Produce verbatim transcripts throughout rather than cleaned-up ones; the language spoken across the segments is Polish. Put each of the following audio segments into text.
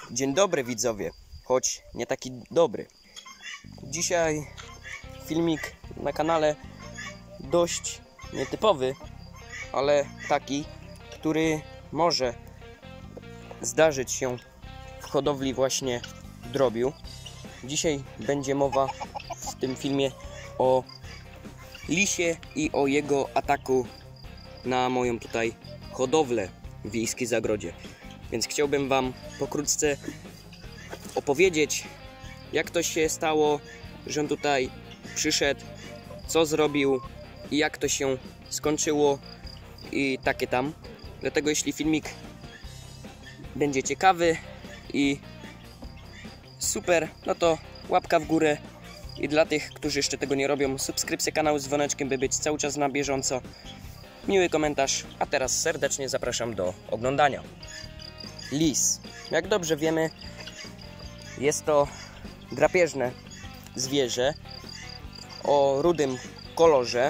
Dzień dobry widzowie, choć nie taki dobry. Dzisiaj filmik na kanale dość nietypowy, ale taki, który może zdarzyć się w hodowli właśnie drobiu. Dzisiaj będzie mowa w tym filmie o lisie i o jego ataku na moją tutaj hodowlę w Wiejskiej Zagrodzie. Więc chciałbym Wam pokrótce opowiedzieć, jak to się stało, że on tutaj przyszedł, co zrobił i jak to się skończyło i takie tam. Dlatego jeśli filmik będzie ciekawy i super, no to łapka w górę. I dla tych, którzy jeszcze tego nie robią, subskrypcja kanału z dzwoneczkiem, by być cały czas na bieżąco. Miły komentarz, a teraz serdecznie zapraszam do oglądania. Lis. Jak dobrze wiemy, jest to drapieżne zwierzę o rudym kolorze.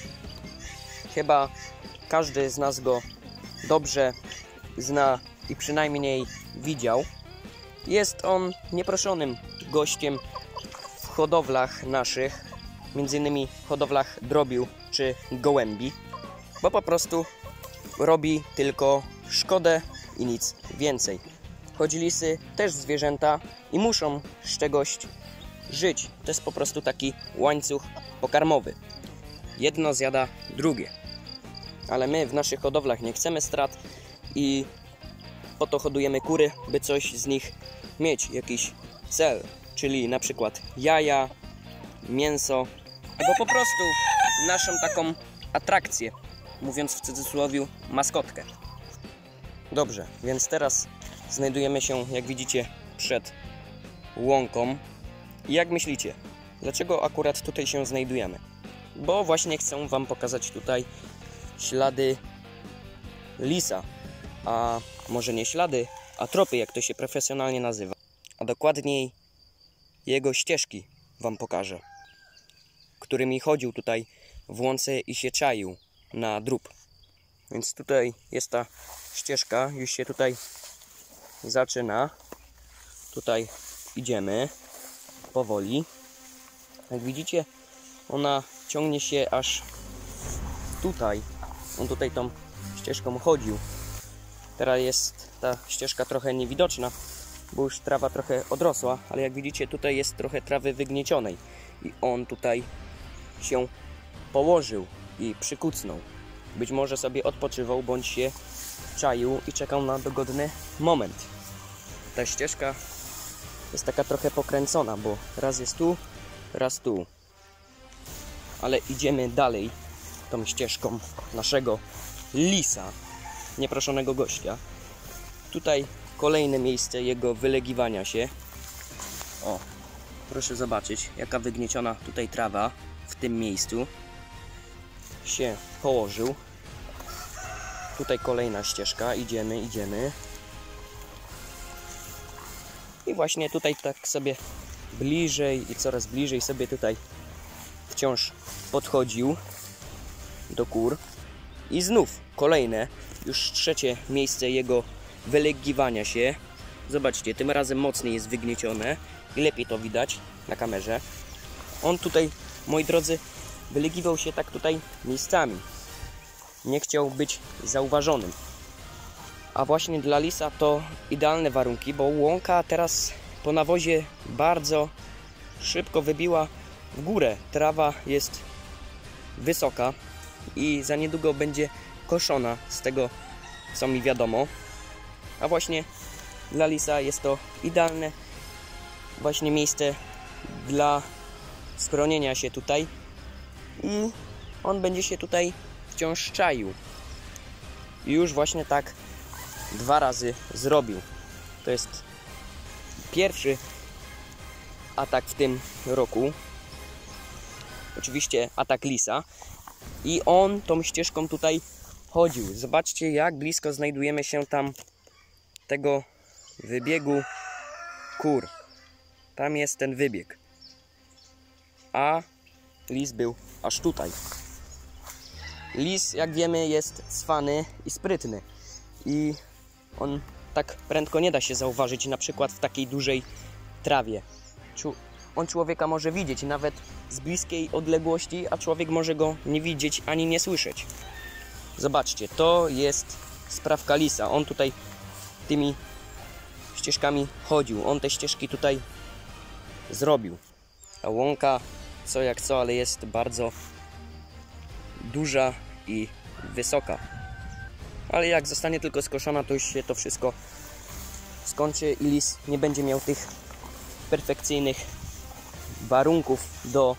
Chyba każdy z nas go dobrze zna i przynajmniej widział. Jest on nieproszonym gościem w hodowlach naszych, między innymi hodowlach drobiu czy gołębi, bo po prostu robi tylko szkodę i nic więcej. Choć lisy też zwierzęta i muszą z czegoś żyć. To jest po prostu taki łańcuch pokarmowy. Jedno zjada drugie. Ale my w naszych hodowlach nie chcemy strat i po to hodujemy kury, by coś z nich mieć, jakiś cel, czyli na przykład jaja, mięso, albo po prostu naszą taką atrakcję, mówiąc w cudzysłowie, maskotkę. Dobrze, więc teraz znajdujemy się, jak widzicie, przed łąką. I jak myślicie, dlaczego akurat tutaj się znajdujemy? Bo właśnie chcę Wam pokazać tutaj ślady lisa, a może nie ślady, a tropy, jak to się profesjonalnie nazywa. A dokładniej jego ścieżki Wam pokażę, którymi chodził tutaj w łące i się czaił na drób. Więc tutaj jest ta ścieżka, już się tutaj zaczyna. Tutaj idziemy powoli. Jak widzicie, ona ciągnie się aż tutaj. On tutaj tą ścieżką chodził. Teraz jest ta ścieżka trochę niewidoczna, bo już trawa trochę odrosła, ale jak widzicie, tutaj jest trochę trawy wygniecionej i on tutaj się położył i przykucnął. Być może sobie odpoczywał, bądź się czaił i czekał na dogodny moment. Ta ścieżka jest taka trochę pokręcona, bo raz jest tu, raz tu. Ale idziemy dalej tą ścieżką naszego lisa, nieproszonego gościa. Tutaj kolejne miejsce jego wylegiwania się. O, proszę zobaczyć, jaka wygnieciona tutaj trawa w tym miejscu się położył. Tutaj kolejna ścieżka, idziemy, idziemy. I właśnie tutaj tak sobie bliżej i coraz bliżej sobie tutaj wciąż podchodził do kur. I znów kolejne, już trzecie miejsce jego wylegiwania się. Zobaczcie, tym razem mocniej jest wygniecione i lepiej to widać na kamerze. On tutaj, moi drodzy, wylegiwał się tak tutaj miejscami. Nie chciał być zauważonym. A właśnie dla lisa to idealne warunki, bo łąka teraz po nawozie bardzo szybko wybiła w górę. Trawa jest wysoka i za niedługo będzie koszona, z tego co mi wiadomo. A właśnie dla lisa jest to idealne właśnie miejsce dla schronienia się tutaj i on będzie się tutaj wciąż czaił. I już właśnie tak dwa razy zrobił. To jest pierwszy atak w tym roku. Oczywiście atak lisa. I on tą ścieżką tutaj chodził. Zobaczcie, jak blisko znajdujemy się tam tego wybiegu kur. Tam jest ten wybieg. A lis był aż tutaj. Lis, jak wiemy, jest cwany i sprytny. I on tak prędko nie da się zauważyć, na przykład w takiej dużej trawie. On człowieka może widzieć nawet z bliskiej odległości, a człowiek może go nie widzieć ani nie słyszeć. Zobaczcie, to jest sprawka lisa. On tutaj tymi ścieżkami chodził. On te ścieżki tutaj zrobił. A łąka, co jak co, ale jest bardzo duża i wysoka. Ale jak zostanie tylko skoszona, to już się to wszystko skończy i lis nie będzie miał tych perfekcyjnych warunków do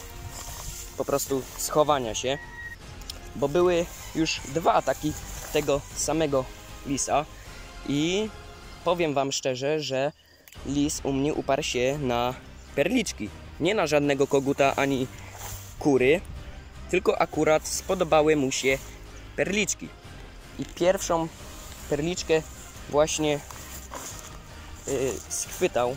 po prostu schowania się. Bo były już dwa ataki tego samego lisa i powiem wam szczerze, że lis u mnie uparł się na perliczki. Nie na żadnego koguta ani kury, tylko akurat spodobały mu się perliczki. I pierwszą perliczkę właśnie yy, schwytał.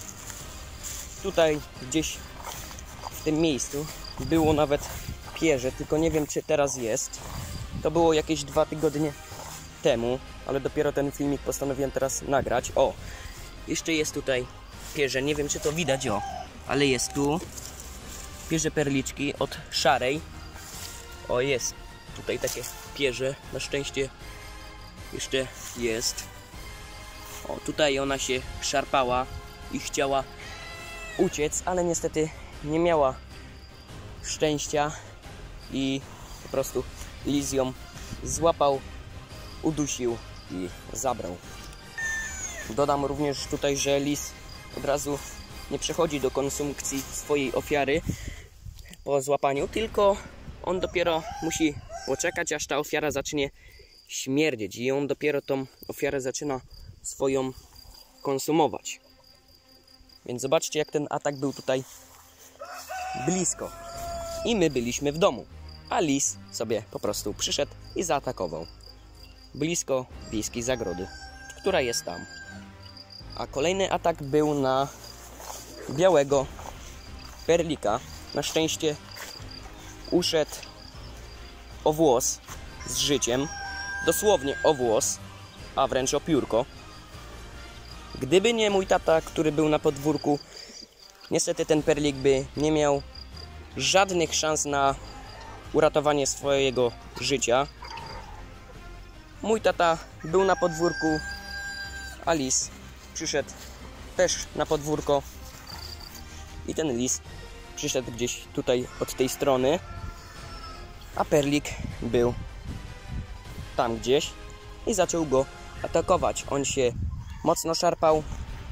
Tutaj gdzieś w tym miejscu było nawet pierze, tylko nie wiem, czy teraz jest. To było jakieś dwa tygodnie temu, ale dopiero ten filmik postanowiłem teraz nagrać. O, jeszcze jest tutaj pierze, nie wiem, czy to widać, o, ale jest tu pierze perliczki od szarej. O, jest tutaj takie pierze, na szczęście jeszcze jest. O, tutaj ona się szarpała i chciała uciec, ale niestety nie miała szczęścia i po prostu lis ją złapał, udusił i zabrał. Dodam również tutaj, że lis od razu nie przechodzi do konsumpcji swojej ofiary po złapaniu, tylko on dopiero musi poczekać, aż ta ofiara zacznie śmierdzieć i on dopiero tą ofiarę zaczyna swoją konsumować. Więc zobaczcie, jak ten atak był tutaj blisko. I my byliśmy w domu, a lis sobie po prostu przyszedł i zaatakował blisko wiejskiej zagrody, która jest tam. A kolejny atak był na białego perlika. Na szczęście uszedł o włos z życiem, dosłownie o włos, a wręcz o piórko. Gdyby nie mój tata, który był na podwórku, niestety ten perlik by nie miał żadnych szans na uratowanie swojego życia. Mój tata był na podwórku, a lis przyszedł też na podwórko i ten lis przyszedł gdzieś tutaj od tej strony, a perlik był tam gdzieś i zaczął go atakować. On się mocno szarpał,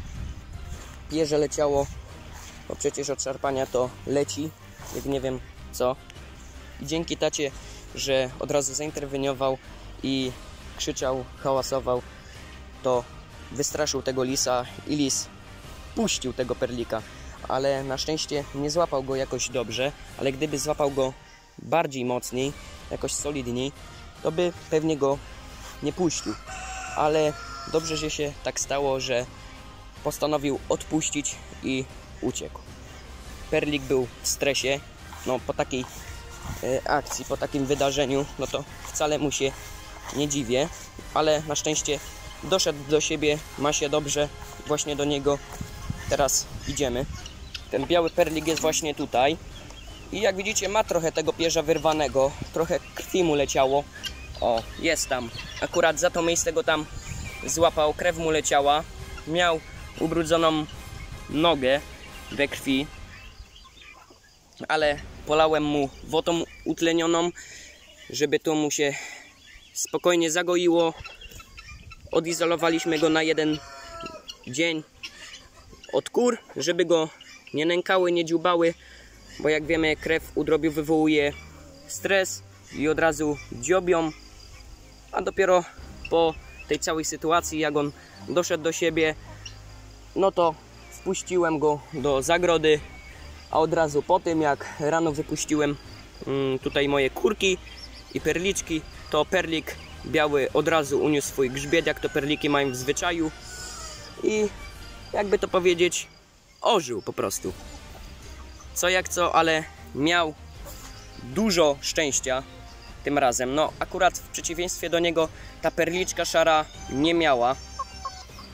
pierze leciało, bo przecież od szarpania to leci, jak nie wiem co. I dzięki tacie, że od razu zainterweniował i krzyczał, hałasował, to wystraszył tego lisa i lis puścił tego perlika. Ale na szczęście nie złapał go jakoś dobrze, ale gdyby złapał go bardziej mocniej, jakoś solidniej, to by pewnie go nie puścił. Ale dobrze, że się tak stało, że postanowił odpuścić i uciekł. Perlik był w stresie, no po takiej e, akcji, po takim wydarzeniu, no to wcale mu się nie dziwię, ale na szczęście doszedł do siebie, ma się dobrze, właśnie do niego teraz idziemy. Ten biały perlik jest właśnie tutaj i jak widzicie ma trochę tego pierza wyrwanego, trochę krwi mu leciało. O, jest tam, akurat za to miejsce go tam złapał, krew mu leciała, miał ubrudzoną nogę we krwi, ale polałem mu wodą utlenioną, żeby to mu się spokojnie zagoiło. Odizolowaliśmy go na jeden dzień od kur, żeby go nie nękały, nie dziubały, bo jak wiemy, krew u drobiu wywołuje stres i od razu dziobią, a dopiero po tej całej sytuacji, jak on doszedł do siebie, no to wpuściłem go do zagrody, a od razu po tym, jak rano wypuściłem mm, tutaj moje kurki i perliczki, to perlik biały od razu uniósł swój grzbiet, jak to perliki mają w zwyczaju i jakby to powiedzieć, ożył po prostu. Co jak co, ale miał dużo szczęścia tym razem. No akurat w przeciwieństwie do niego ta perliczka szara nie miała,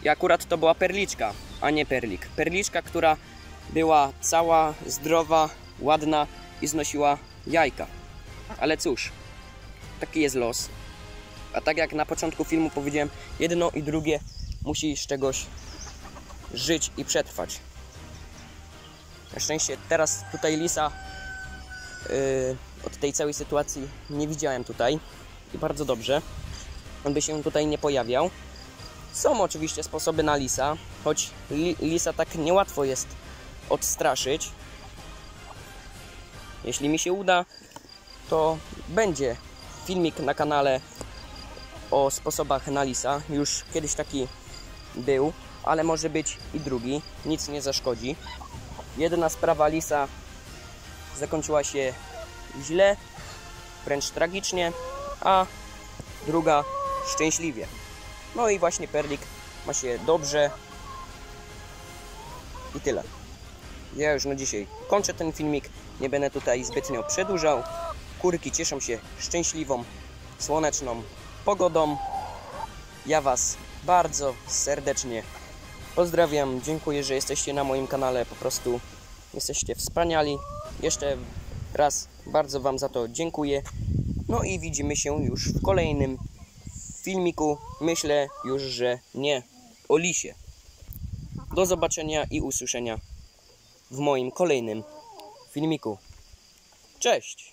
I akurat to była perliczka, a nie perlik. Perliczka, która była cała, zdrowa, ładna i znosiła jajka. Ale cóż, taki jest los. A tak jak na początku filmu powiedziałem, jedno i drugie musi z czegoś żyć i przetrwać. Na szczęście teraz tutaj lisa yy, od tej całej sytuacji nie widziałem tutaj i bardzo dobrze. On by się tutaj nie pojawiał. Są oczywiście sposoby na lisa, choć li, lisa tak niełatwo jest odstraszyć. Jeśli mi się uda, to będzie filmik na kanale o sposobach na lisa. Już kiedyś taki był, ale może być i drugi. Nic nie zaszkodzi. Jedna sprawa lisa zakończyła się źle, wręcz tragicznie, a druga szczęśliwie. No i właśnie perlik ma się dobrze. I tyle. Ja już na dzisiaj kończę ten filmik. Nie będę tutaj zbytnio przedłużał. Kurki cieszą się szczęśliwą, słoneczną pogodą. Ja Was bardzo serdecznie pozdrawiam. Dziękuję, że jesteście na moim kanale. Po prostu jesteście wspaniali. Jeszcze raz bardzo Wam za to dziękuję. No i widzimy się już w kolejnym filmiku. Myślę już, że nie o lisie. Do zobaczenia i usłyszenia w moim kolejnym filmiku. Cześć!